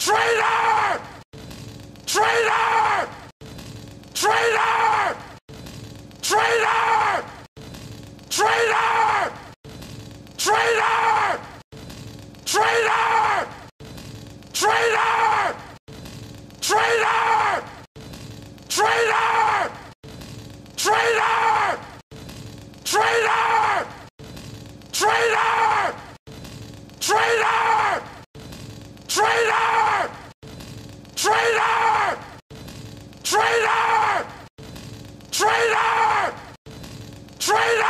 Traitor! Traitor! Traitor! Traitor! Traitor! Traitor! Traitor! Traitor! Traitor! Traitor! Traitor! Traitor! Traitor! Traitor! Traitor! Traitor! Traitor! Traitor! Traitor!